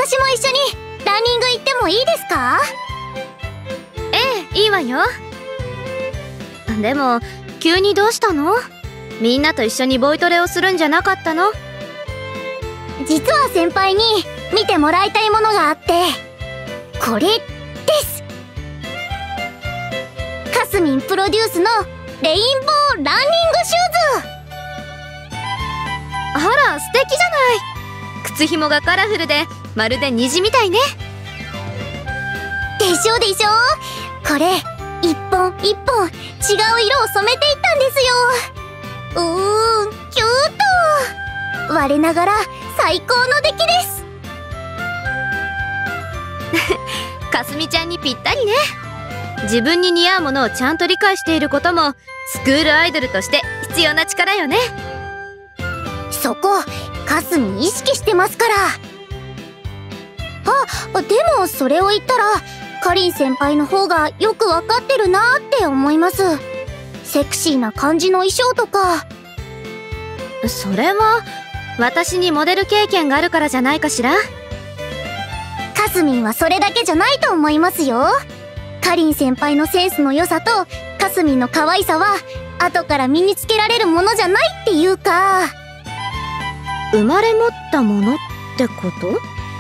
私も一緒にランニング行ってもいいですか？ ええ、いいわよ。でも急にどうしたの？みんなと一緒にボイトレをするんじゃなかったの？ 実は先輩に見てもらいたいものがあって、これです。かすみんプロデュースのレインボーランニングシューズ。 あら、素敵じゃない。靴ひもがカラフルでまるで虹みたいね。 でしょでしょ。これ一本一本違う色を染めていったんですよ。キュート。我ながら最高の出来です。 かすみちゃんにぴったりね。自分に似合うものをちゃんと理解していることもスクールアイドルとして必要な力よね。 そこかすみ意識してますから。でもそれを言ったらかりん先輩の方がよくわかってるなーって思います。セクシーな感じの衣装とか。 それは私にモデル経験があるからじゃないかしら。 かすみんはそれだけじゃないと思いますよ。かりん先輩のセンスの良さとかすみんの可愛さは後から身につけられるものじゃないっていうか、 生まれ持ったものってこと？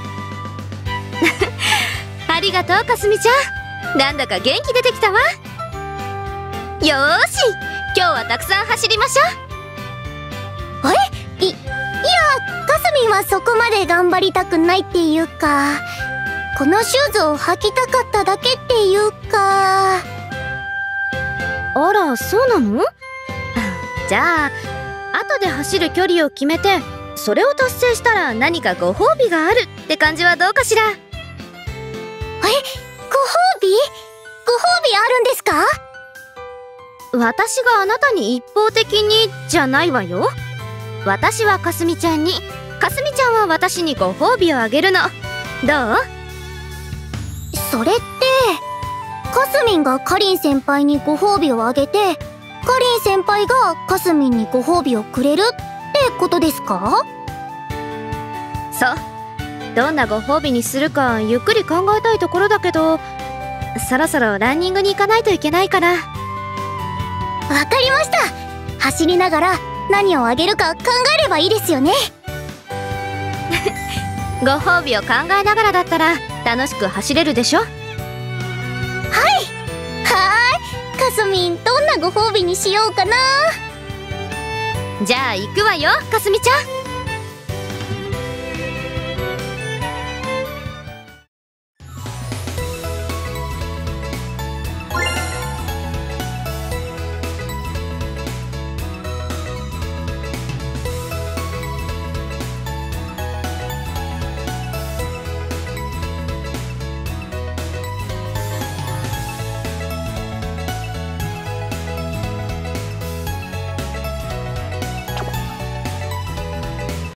ありがとうかすみちゃん。なんだか元気出てきたわ。よーし、今日はたくさん走りましょう。 いや、かすみんはそこまで頑張りたくないっていうか、このシューズを履きたかっただけっていうか。 あら、そうなの？じゃあ後で走る距離を決めて、それを達成したら何かご褒美があるって感じはどうかしら。 ご褒美？ご褒美あるんですか？ 私があなたに一方的にじゃないわよ。私はかすみちゃんに、かすみちゃんは私にご褒美をあげるの。どう？ それってかすみんがかりん先輩にご褒美をあげて、かりん先輩がかすみんにご褒美をくれるってことですか？ そう。どんなご褒美にするかゆっくり考えたいところだけど、そろそろランニングに行かないといけないから。 わかりました。走りながら何をあげるか考えればいいですよね。 ご褒美を考えながらだったら楽しく走れるでしょ。 かすみんどんなご褒美にしようかな。 じゃあ行くわよ、かすみちゃん。